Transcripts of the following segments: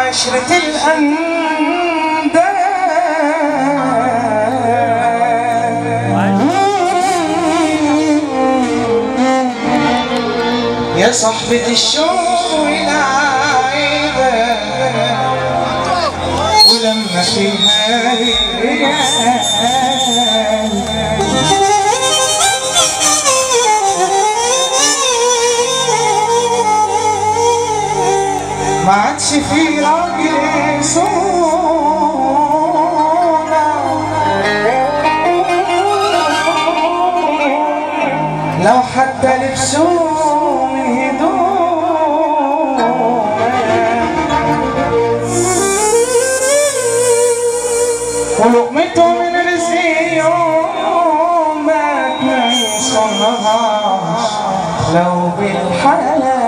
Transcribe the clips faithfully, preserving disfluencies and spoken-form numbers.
عشرة الأنداد يا صحبة الشوق والعيبة ولما فيها ما عادش في راجل يسونا لو حتى لبسوه من هدوم ولقمته من رزق يوم ما تنصنهاش لو بالحلال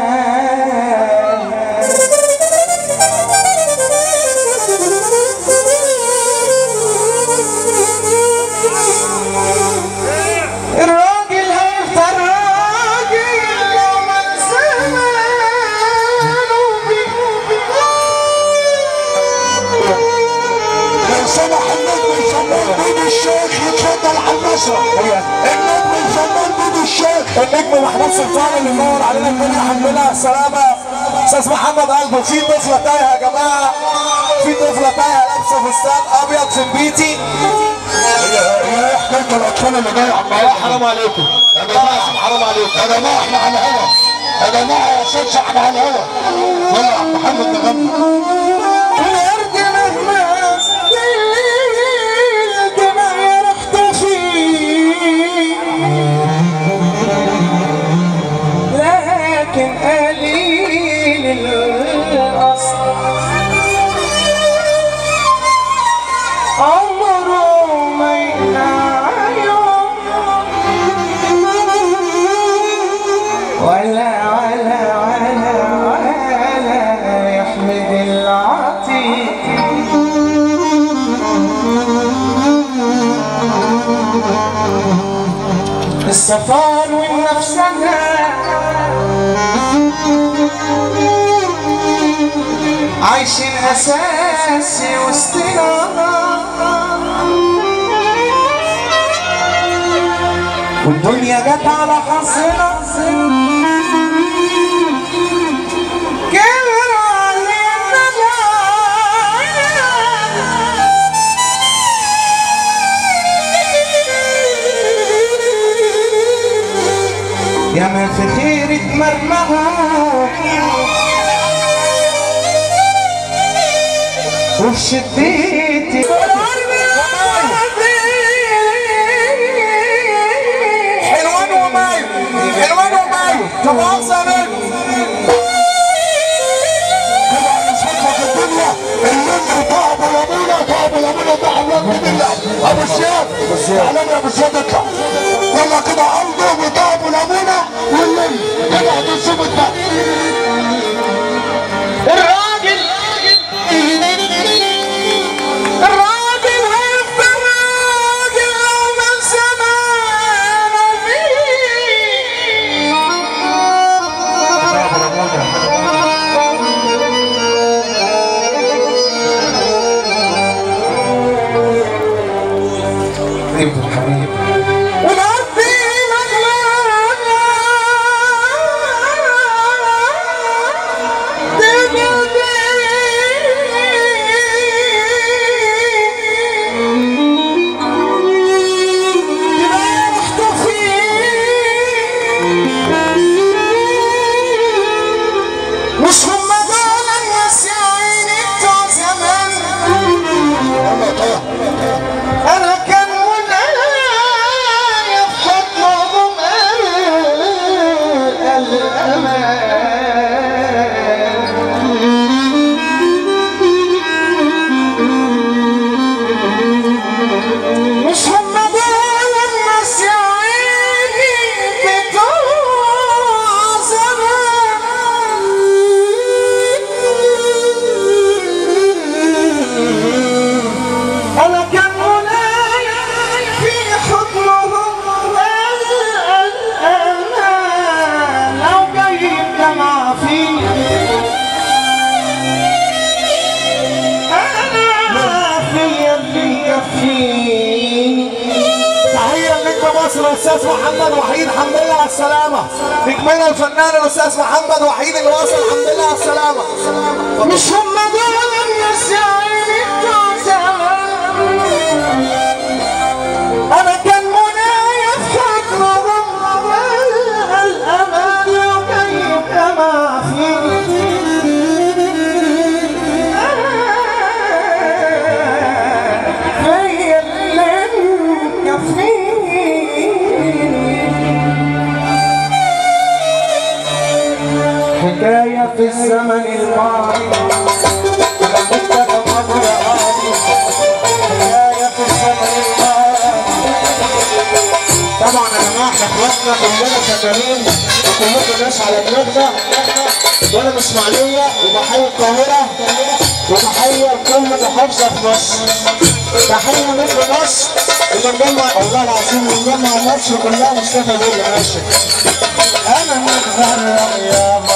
النجم الفنان بيبي الشيخ النجم محمود سلطان اللي منور علينا الدنيا الحمد لله السلامه. استاذ محمد قلبه في طفله تايهه يا جماعه، في طفله تايهه لابسه فستان ابيض في البيتي. هي هي حكايه الاطفال اللي جايه عمال حرام عليكم يا جماعه، حرام عليكم يا جماعه، احنا على الهوا يا جماعه، يا شيخ احنا على الهوا. يلا يا عم محمد نغني. لكن قليل الأصل عمره ما ينعيم ولا ولا ولا ولا يحمد العطية. السفر والنفسنا عايشين اساسي وسطنا والدنيا جت على حظنا كبر علينا يا ما في خير اتمرمغوا وفي شديتي حلوان ومايو حلوان ومايو طب عاوزه منه طبعا نصحك الدنيا اللي طعم لمونه طعم لمونه طعم لمونه ابو الشيخ اعلام يا ابو الشيخ اطلع يلا كده عرضه وطعم لمونه والليل كده هتشوف الدم. الراجل الراجل هيفضل راجل لو من زمان ابن الحبيب مش هم دول الناس يا عيني بتوع زمان. انا كان منى فيه. تحية لنجم مصر الأستاذ محمد وحيد، الحمد لله على السلامة. نجمنا الفنان الأستاذ محمد وحيد اللي وصل، الحمد لله على السلامة. مش هم دول الناس يا عيني بتوع زمان، أنا كان منايا في حضنهم الأمان وجايب أما فيه. هي اللي مكفيني حكاية في الزمن الماضي، لمتك قبر عادي. حكاية في الزمن الماضي. طبعا يا جماعة احنا اخواتنا كلنا شغالين وكلكم ناس على دماغنا، وانا من اسماعيلية وبحيي القاهرة وبحيي كل محافظة في مصر. تحية مثل مصر اللي مجمع، والله العظيم اللي مجمع مصر كلها مصطفى بيه ماشي. أنا متغرق يابا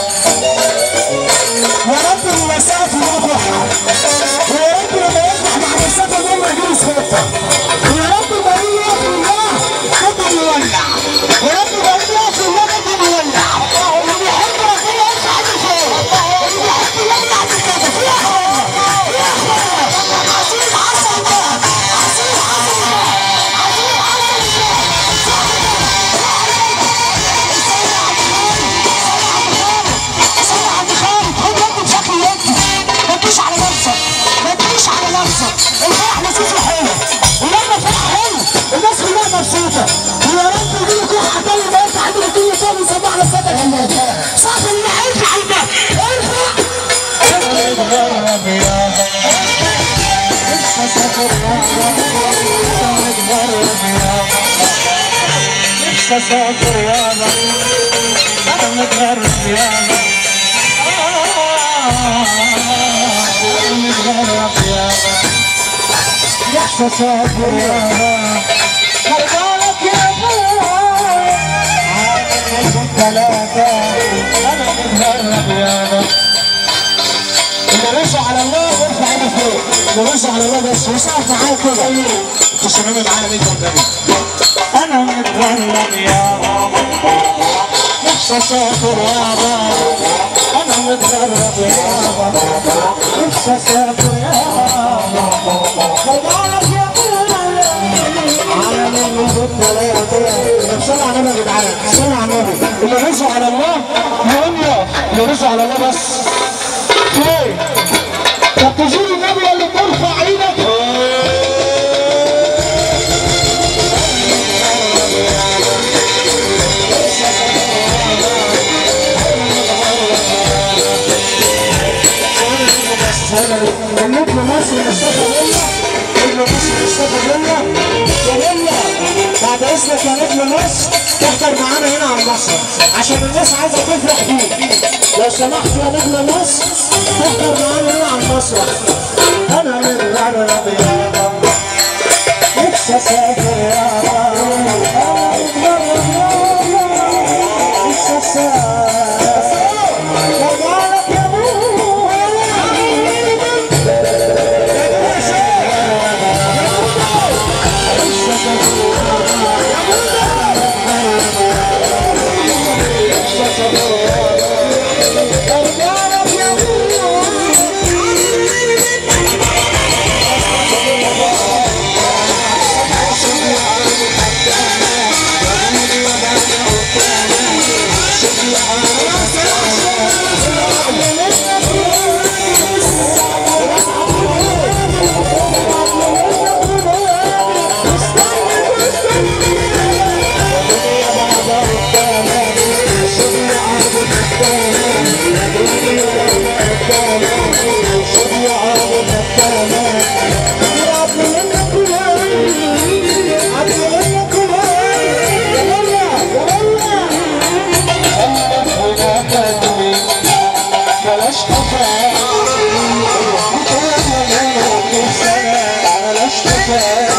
يا رب المسافة يفرح، ويا رب لما يفرح مع المسافة دول ما يجيلوش خطة، ويا رب ما يقف الله خطة يولع، ويا رب ما يقف الله خطة يولع. اللي بيحب ربنا يرفع عنه فوق، اللي بيحب يولع بكده في أخوة في أخوة. عصير حصل ده، عصير حصل ده، عصير حصل ده. الفرح لذيذ وحلو، ولما الفرح حلو الناس كلها مبسوطه، ويا رب يجيلك واحد تاني ما يرفع عندنا الدنيا تاني ويسمعنا الصوت الجميل. صوت اللي هيرفع ده ارفع. اتغرب يابا لسه سافر يابا، اتغرب يابا لسه سافر يابا، انا متغرب يابا متغرب يابا لسه سافر يابا. خلقالك يا ابوي عامل ثلاثة، انا متغرب يابا. اللي رزق على الله يرفع ايده فوق، اللي رزق على الله بس وسقف معايا كده. انتوا شباب معانا مين والنبي؟ انا متغرب يابا لسه سافر يابا، انا متغرب يابا لسه سافر يابا. خلقالك يا ابوي عامل ثلاثة. صلوا على النبي يا جدعان، صلوا على النبي. اللي رزق على الله يقول اللي رزق على الله بس. ايه؟ طب تجيب النبي اللي ترفع ايدك. النجم مصر مصطفى بيه، نجم مصر مصطفى بيه. يا بيه بعد اذنك يا نجم مصر تحضر معانا هنا على المسرح عشان الناس عايزه تفرح بيك. لو سمحت يا نجم مصر تحضر معانا هنا على المسرح. انا متغرب يابا لسه سافر يابا، انا متغرب يابا لسه سافر. خلقالك يا بلاش